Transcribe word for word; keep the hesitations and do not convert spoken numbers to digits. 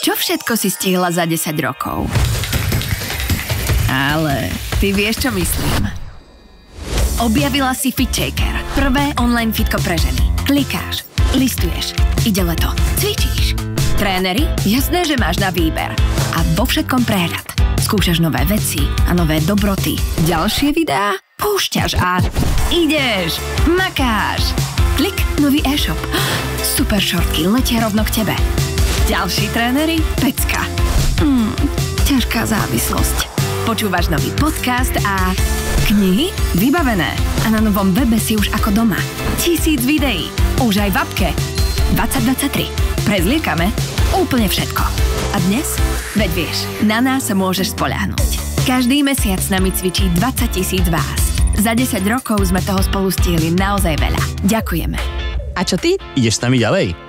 Čo všetko si stihla za desať rokov? Ale ty vieš, čo myslím. Objavila si FitShaker. Prvé online fitko pre ženy. Klikáš, listuješ, ide leto, cvičíš. Tréneri? Jasné, že máš na výber. A vo všetkom prehľad. Skúšaš nové veci a nové dobroty. Ďalšie videá? Púšťaš a ideš, makáš. Klik, nový e-shop. Super šortky letia rovno k tebe. Ďalší tréneri? Pecka. Hmm, ťažká závislosť. Počúvaš nový podcast a knihy? Vybavené. A na novom webe si už ako doma. Tisíc videí. Už aj v appke. dvadsať dvadsaťtri. Prezliekame úplne všetko. A dnes? Veď vieš, na nás sa môžeš spoľahnúť. Každý mesiac s nami cvičí dvadsať tisíc vás. Za desať rokov sme toho spolu stihli naozaj veľa. Ďakujeme. A čo ty? Ideš s nami ďalej?